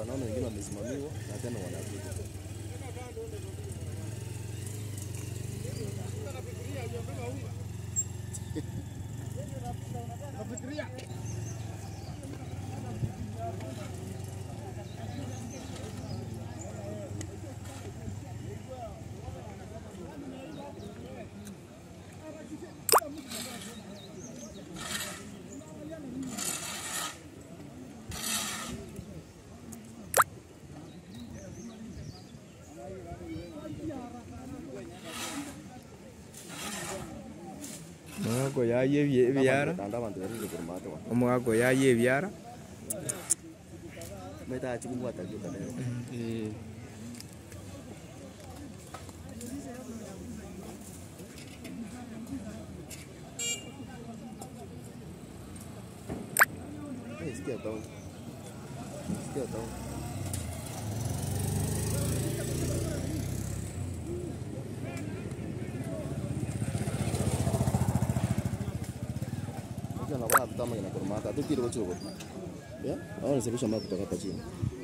wanaona wengine wamesimamiwa na tena wanakuja. Mwako ya ye biara. Mwako ya ye biara. Meta chikungu atajuta leo. Sikia Town. Sikia Town. Kama kama inakoromata tu kile chochote. Ya? Au nisababisha maji kutoka hapa chini.